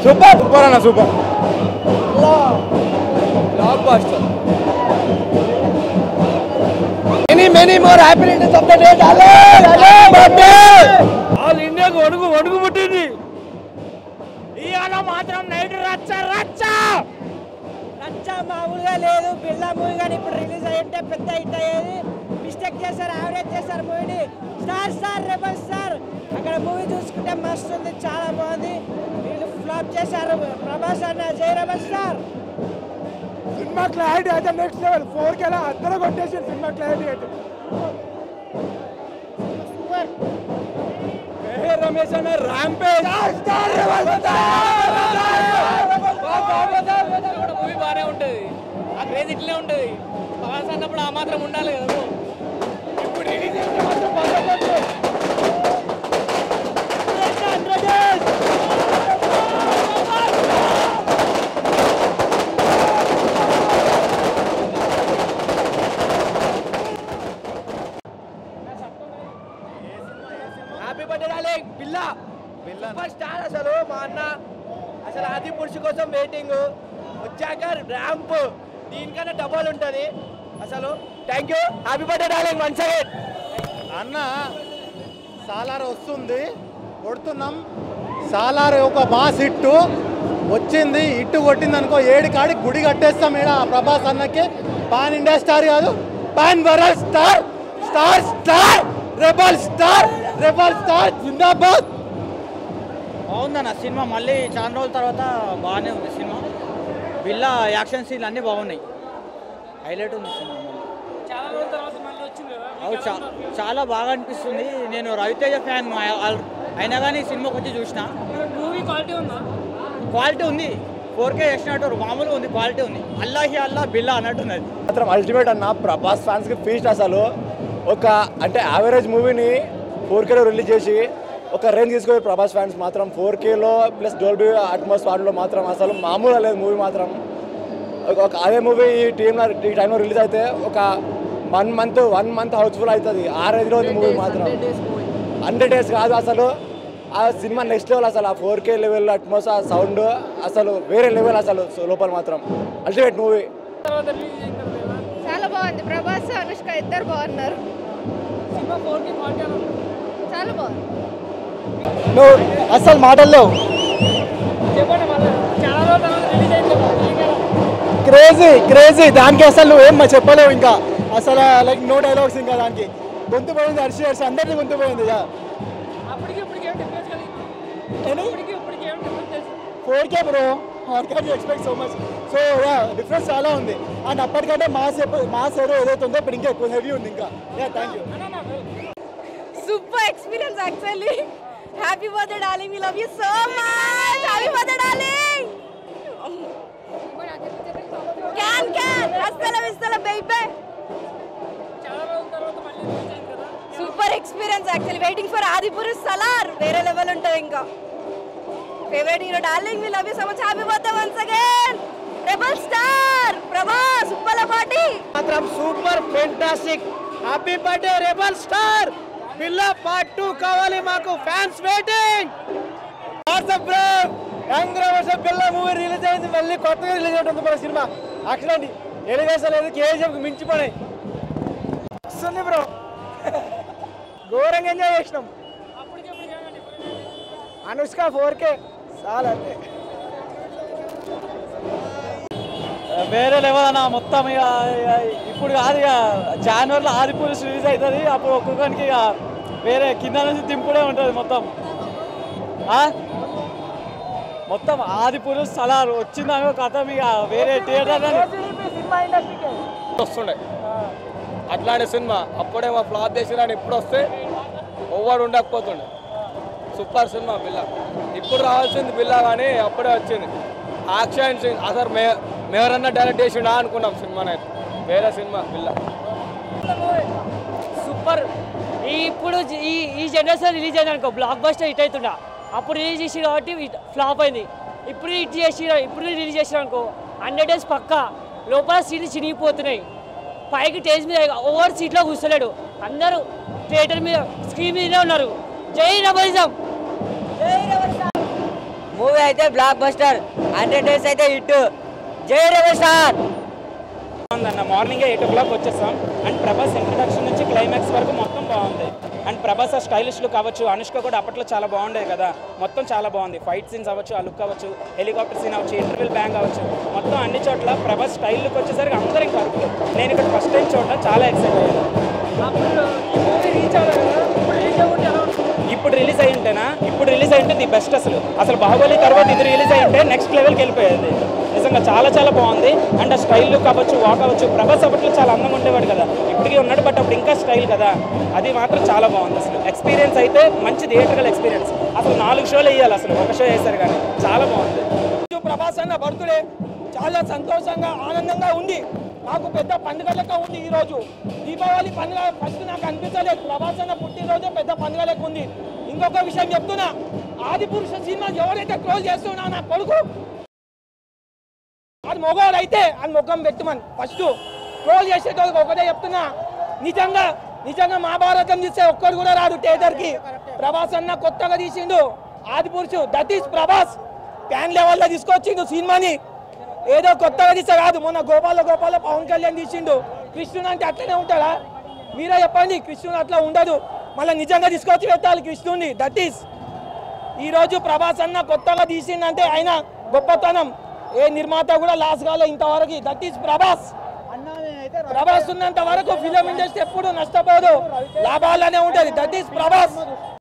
Super super అన్న super blockbuster many more happiness of the day all India కు వణుకు పుట్టింది ఇయాల మాత్రం నైట్ రచ్చ మామూలుగా లేదు బిల్లా మూవీ కానీ ఇప్పుడు రిలీజ్ అయ్యింటే పెద్ద హిట్ అయ్యేది మిస్టేక్ చేశారు యావరేజ్ చేశారు మూవీని స్టార్ రెబల్ స్టార్ అక్కడ మూవీ చూసుకుంటే మస్తు ఉంది చాలా బాగుంది వీళ్ళు ఫ్లాప్ చేశారు ప్రభాస్ అన్న జై రెబల్ స్టార్ సినిమా క్లారిటీ అయితే నెక్స్ట్ లెవెల్ 4K లా అద్దర కొట్టేసి సినిమా క్లారిటీ అయితే సూపర్ ఏ రమేష్ అన్న ర్యాంపేజ్ స్టార్ రెబల్ మూవీ బాగానే ఉంటుంది ఆ క్రేజ్ ఇట్లే ఉంటుంది ప్రభాస్ అన్నప్పుడు ఆ మాత్రం ఉండాలి కదా ఇప్పుడు రిలీజ్ అయితే మాత్రం బాగా happy birthday darling Billa super star అసలు మా అన్న అసలు ఆది పురుషు కోసం వెయిటింగ్ వచ్చాక ర్యాంప్ దీనికన్నా డబల్ ఉంటుంది అసలు thank you happy birthday darling once again అన్న సాలార్ వస్తుంది కొడుతున్నాం సాలార్ ఒక మాస్ హిట్టు వచ్చింది హిట్టు కొట్టింది అనుకో 7 కాడికి గుడి కట్టేస్తాం ఈడ ప్రభాస్ అన్నకి పాన్ ఇండియా స్టార్ కాదు pan world star star star rebel star జిందాబాద్ బాగుందన్న సినిమా మళ్ళీ చాలా రోజుల తర్వాత బాగానే ఉంది సినిమా బిల్లా యాక్షన్ సీన్లు అన్నీ బాగున్నాయి హైలైట్ ఉంది సినిమా చాలా బాగా అనిపిస్తుంది నేను రవితేజ ఫ్యాన్ అయినా కానీ సినిమాకి వచ్చి చూసిన క్వాలిటీ ఉంది 4K చేసినట్టు మామూలుగా ఉంది క్వాలిటీ ఉంది అల్లా బిల్లా అన్నట్టు ఉన్నది మాత్రం అల్టిమేట్ అన్న ప్రభాస్ ఫ్యాన్స్కి ఫీస్ట్ అసలు ఒక అంటే యావరేజ్ మూవీని 4Kలో రిలీజ్ చేసి ఒక రేంజ్ తీసుకొని ప్రభాస్ ఫ్యాన్స్ మాత్రం 4Kలో ప్లస్ డోల్బీ అట్మాస్ వాటిలో మాత్రం అసలు మామూలుగా లేదు మూవీ మాత్రం ఒక అదే మూవీ ఈ టైంలో రిలీజ్ అయితే ఒక 1 మంత్ హౌస్ఫుల్ అవుతుంది ఆ రేంజ్లో ఉంది మూవీ మాత్రం 100 days కాదు అసలు ఆ సినిమా నెక్స్ట్ లెవెల్ అసలు ఆ 4K లెవెల్ అట్మాస్ ఆ సౌండ్ అసలు వేరే లెవెల్ అసలు లోపల మాత్రం అల్టిమేట్ మూవీ చాలా బాగుంది ప్రభాస్ అనుష్క ఇద్దరు బాగున్నారు చాలా బాగుంది అసలు మాటల్లో క్రేజీ దానికి అసలు నువ్వేం చెప్పలేవు ఇంకా అసలు లైక్ నో డైలాగ్స్ ఇంకా దానికి గొంతు పోయింది అరిచి అందరినీ గొంతు పోయింది 4K bro expect so much so difference చాలా ఉంది అండ్ అప్పటికంటే మాస్ హీరో ఏదైతే ఉందో ఇప్పుడు ఇంకా ఎక్కువ హెవీ ఉంది ఇంకా thank you super experience actually happy birthday darling we love you so much happy birthday darling can అస్సల baby super experience actually waiting for Adipurush Salaar వేరే లెవెల్ ఉంటుంది ఇంకా favourite hero darling we love you so much happy birthday once again rebel star Prabhas ఉప్పల party మాత్రం super fantastic happy birthday rebel star Billa part 2 కావాలి మాకు fans waiting what's up bro young Ramesh బిల్లా movie release అయింది మళ్ళీ కొత్తగా రిలీజ్ అవుతుంది మన సినిమా యాక్చువల్లీ ఎలివేషన్ లేదు కేజీఎఫ్ మించిపోయి వస్తుంది బ్రో ఘోరంగా ఎంజాయ్ చేసినాం అనుష్క 4K చాలా అంటే వేరే లెవెల్ అన్న మొత్తం ఇక ఇప్పుడు కాదు ఇక జనవరిలో ఆదిపురుష్ రిలీజ్ అవుతుంది అప్పుడు ఒక్కొక్కరికి ఇక వేరే కింద నుంచి దింపుడే ఉంటుంది మొత్తం ఆదిపురుష్ సలార్ వచ్చిందాక కథ ఇక వేరే థియేటర్ వస్తుండే అట్లాంటి సినిమా అప్పుడేమో ఫ్లాప్ చేసినా ఇప్పుడు వస్తే ఓవర్ ఉండకపోతుండే సూపర్ సినిమా బిల్లా ఇప్పుడు రావాల్సింది బిల్లా కానీ అప్పుడే వచ్చింది యాక్షన్ సీన్ అసలు మేవరన్నా డైరెక్ట్ చేసిండా అనుకున్నాం సినిమానైతే వేరే సినిమా బిల్లా సూపర్ ఇప్పుడు ఈ జనరేషన్ రిలీజ్ అయింది అనుకో బ్లాక్ బస్టర్ హిట్ అవుతుండా అప్పుడు రిలీజ్ చేసి కాబట్టి ఫ్లాప్ అయింది ఇప్పుడు రిలీజ్ చేసిరు అనుకో 100 days పక్కా లోపల సీట్లు చినిగిపోతున్నాయి పైకి స్టేజ్ మీద ఓవర్ సీట్లో కూర్చోలేడు అందరూ థియేటర్ మీద స్క్రీన్ మీదనే ఉన్నారు జై రెబలిజం మూవీ అయితే బ్లాక్ బస్టర్, 100 days అయితే హిట్. జై రెబల్ స్టార్. బాగుందన్న. మార్నింగే 8 o'clock వచ్చేసాం. అండ్ ప్రభాస్ ఇంట్రడక్షన్ నుంచి క్లైమాక్స్ వరకు మొత్తం బాగుంది. అండ్ ప్రభాస్ ఆ స్టైలిష్ లుక్ అవ్వచ్చు, అనుష్క కూడా అప్పట్లో చాలా బాగుండేది కదా, మొత్తం చాలా బాగుంది. ఫైట్ సీన్స్ అవ్వచ్చు, ఆ లుక్ అవ్వచ్చు, హెలికాప్టర్ సీన్ అవ్వచ్చు, ఇంటర్వెల్ బ్యాంగ్ అవ్వచ్చు, మొత్తం అన్ని చోట్ల ప్రభాస్ స్టైల్ లుక్ వచ్చేసరికి అందరూ ఇంకా అరుపులు. నేను ఇక్కడ ఫస్ట్ టైం చూడటం చాలా ఎక్సైట్ అయ్యాను. ఇప్పుడు రిలీజ్ అయి ఉంటేనా, ఇప్పుడు రిలీజ్ అయి ఉంటే ది బెస్ట్. అసలు బాహుబలి తర్వాత ఇది రిలీజ్ అయి ఉంటే నెక్స్ట్ లెవెల్కి వెళ్ళిపోయేది. నిజంగా చాలా చాలా బాగుంది. అండ్ ఆ స్టైల్ లుక్ అవ్వచ్చు, వాక్ అవ్వచ్చు. ప్రభాస్ అప్పట్లో చాలా అందంగా ఉండేవాడు కదా, ఇప్పటికీ ఉన్నాడు, బట్ అప్పుడు ఇంకా స్టైల్ కదా, అది మాత్రం చాలా బాగుంది. అసలు ఎక్స్పీరియన్స్ అయితే మంచి థియేటర్కల్ ఎక్స్పీరియన్స్. అసలు 4 షోలు వేయాలి, అసలు ఒక షో వేశారు కానీ చాలా బాగుంది. ప్రభాస్ అన్న బర్త్డే చాలా సంతోషంగా ఆనందంగా ఉంది. నాకు పెద్ద పండుగ లెక్క ఉంది ఈరోజు. దీపావళి పండుగ ఫస్ట్ నాకు అనిపించలేదు, ప్రభాస్ అన్న పుట్టినరోజే పెద్ద పండుగ లెక్క ఉంది. ఇంకొక విషయం చెప్తున్నా, ఆదిపురుష సినిమా ఎవరైతే ట్రోల్ చేస్తున్నా నా కొడుకు అది మొగవాడు అయితే అది ముఖం పెట్టమని ఫస్ట్ ట్రోల్ చేసేటోళ్ళకి ఒకటే చెప్తున్నా, నిజంగా మహాభారతం చూస్తే ఒక్కరు కూడా రాదు థియేటర్కి. ప్రభాస్ అన్న కొత్తగా తీసిండు Adipurush, that is Prabhas. Pan లెవెల్లో తీసుకొచ్చిండు సినిమాని, ఏదో కొత్తగా తీసే కాదు. మొన్న గోపాల పవన్ కళ్యాణ్ తీసిండు. కృష్ణుడు అంటే అట్లనే ఉంటాడా? మీరే చెప్పండి. కృష్ణుడు అట్లా ఉండదు, మళ్ళీ నిజంగా తీసుకొచ్చి పెట్టాలి కృష్ణుడిని. దట్ ఈస్ ఈరోజు ప్రభాస్ అన్న కొత్తగా తీసిండంటే ఆయన గొప్పతనం. ఏ నిర్మాత కూడా లాస్ కాలే ఇంతవరకు. That is Prabhas. ఉన్నంత వరకు ఫిలిం ఇండస్ట్రీ ఎప్పుడు నష్టపోదు, లాభాలనే ఉంటుంది. That is Prabhas.